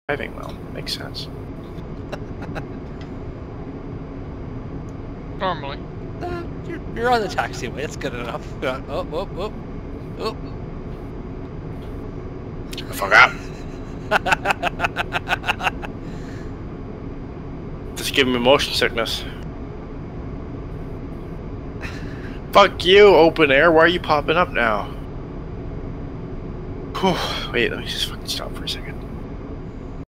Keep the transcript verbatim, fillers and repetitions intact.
Driving well. Makes sense. Normally. Uh, you're, you're on the taxiway. That's good enough. Uh, oh, oh, oh, oh. I forgot. Just giving me motion sickness. Fuck you, open air. Why are you popping up now? Whew. Wait, let me just fucking stop for a second.